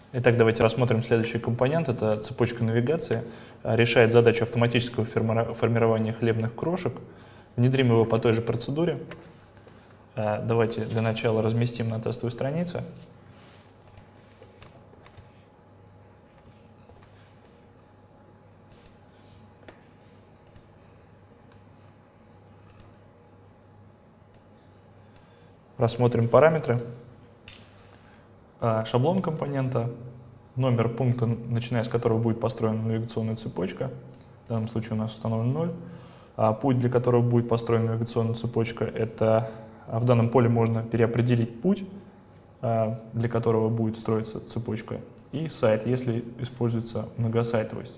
Итак, давайте рассмотрим следующий компонент. Это цепочка навигации. Решает задачу автоматического формирования хлебных крошек. Внедрим его по той же процедуре. Давайте для начала разместим на тестовой странице. Рассмотрим параметры. Шаблон компонента, номер пункта, начиная с которого будет построена навигационная цепочка. В данном случае у нас установлен 0. Путь, для которого будет построена навигационная цепочка, это в данном поле можно переопределить путь, для которого будет строиться цепочка, и сайт, если используется многосайтовость.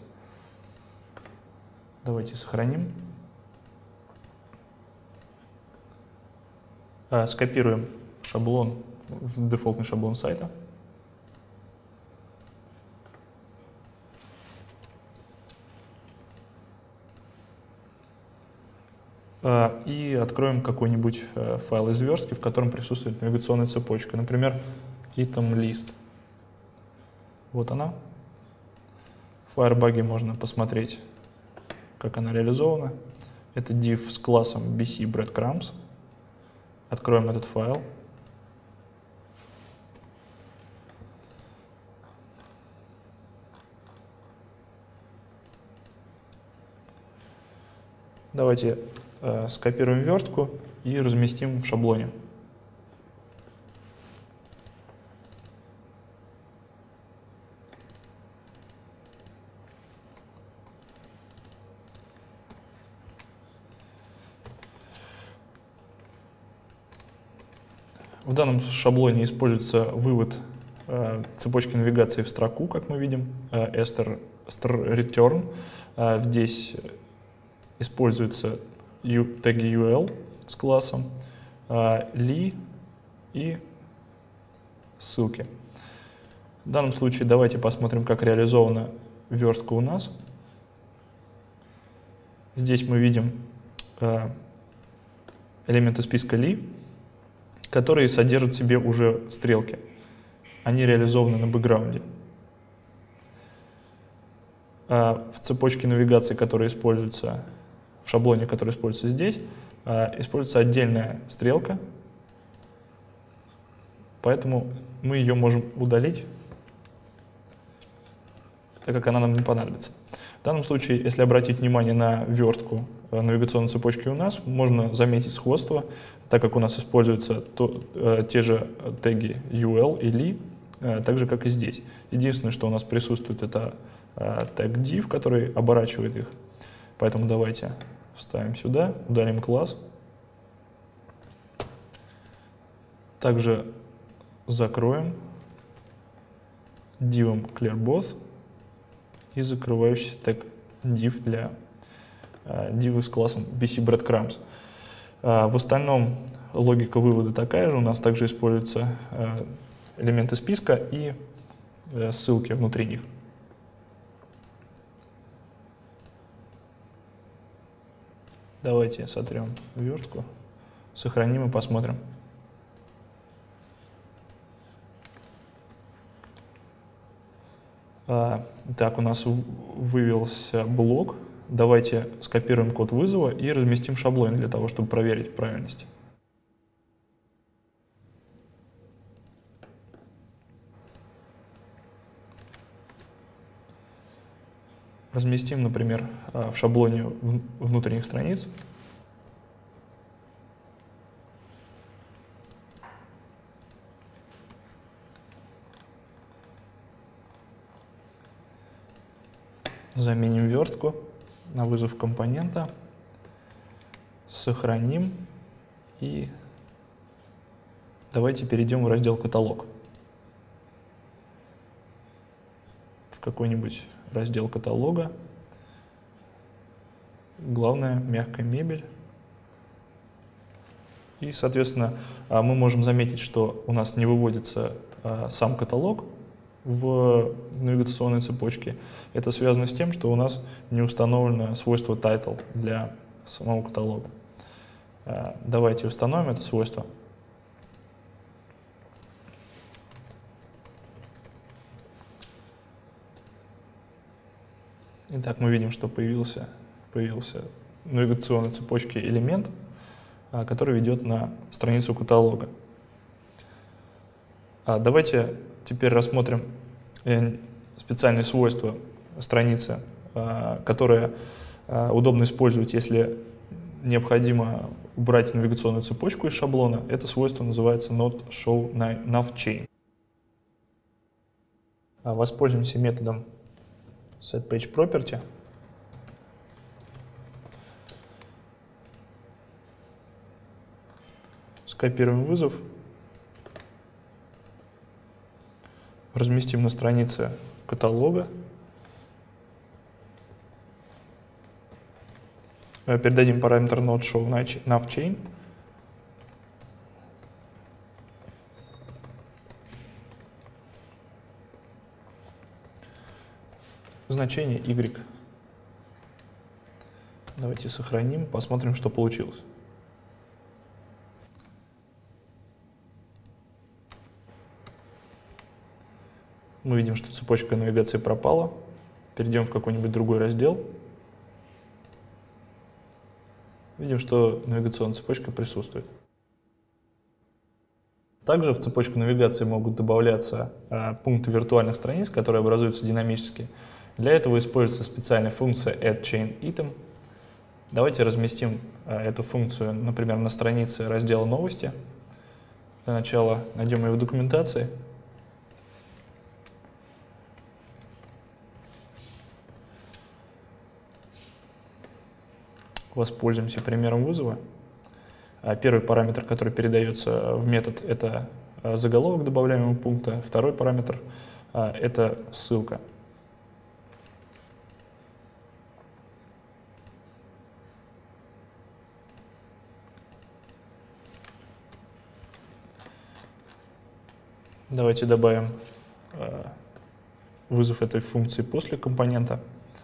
Давайте сохраним. Скопируем шаблон в дефолтный шаблон сайта. И откроем какой-нибудь файл из верстки, в котором присутствует навигационная цепочка. Например, item list. Вот она. В Firebug можно посмотреть, как она реализована. Это div с классом bc breadcrumbs. Откроем этот файл. Давайте скопируем верстку и разместим в шаблоне. В данном шаблоне используется вывод цепочки навигации в строку, как мы видим, str_return. Здесь используются теги UL с классом, li и ссылки. В данном случае давайте посмотрим, как реализована верстка у нас. Здесь мы видим элементы списка li, которые содержат в себе уже стрелки. Они реализованы на бэкграунде. В цепочке навигации, которая используется в шаблоне, который используется здесь, используется отдельная стрелка, поэтому мы ее можем удалить, так как она нам не понадобится. В данном случае, если обратить внимание на верстку навигационной цепочки у нас, можно заметить сходство, так как у нас используются те же теги UL и li, так же, как и здесь. Единственное, что у нас присутствует, это тег div, который оборачивает их. Поэтому давайте вставим сюда, удалим класс. Также закроем div clearboth и закрывающийся тег div для div с классом bc breadcrumbs. В остальном логика вывода такая же. У нас также используются элементы списка и ссылки внутри них. Давайте сотрем верстку, сохраним и посмотрим. Так, у нас вывелся блок. Давайте скопируем код вызова и разместим шаблон для того, чтобы проверить правильность. Разместим, например, в шаблоне внутренних страниц. Заменим верстку на вызов компонента. Сохраним. И давайте перейдем в раздел «Каталог». В какой-нибудь раздел каталога. Главное, мягкая мебель. И, соответственно, мы можем заметить, что у нас не выводится сам каталог в навигационной цепочке. Это связано с тем, что у нас не установлено свойство title для самого каталога. Давайте установим это свойство. Итак, мы видим, что появился навигационной цепочке элемент, который ведет на страницу каталога. Давайте теперь рассмотрим специальные свойства страницы, которые удобно использовать, если необходимо убрать навигационную цепочку из шаблона. Это свойство называется not show navchain. Воспользуемся методом setPageProperty. Скопируем вызов, разместим на странице каталога, передадим параметр notShowNavChain, значение y. Давайте сохраним, посмотрим, что получилось. Мы видим, что цепочка навигации пропала. Перейдем в какой-нибудь другой раздел. Видим, что навигационная цепочка присутствует. Также в цепочку навигации могут добавляться пункты виртуальных страниц, которые образуются динамически. Для этого используется специальная функция addChainItem. Давайте разместим эту функцию, например, на странице раздела «Новости». Для начала найдем ее в документации. Воспользуемся примером вызова. Первый параметр, который передается в метод, это заголовок добавляемого пункта. Второй параметр — это ссылка. Давайте добавим вызов этой функции после компонента.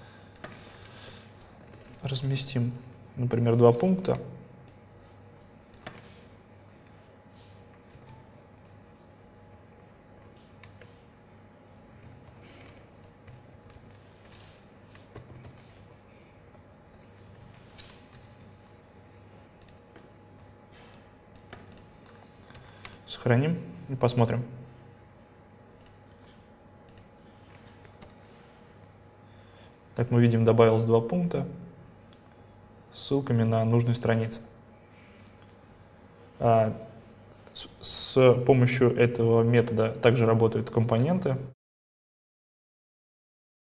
Разместим, например, два пункта. Сохраним и посмотрим. Так, мы видим, добавилось два пункта с ссылками на нужные страницы. С помощью этого метода также работают компоненты.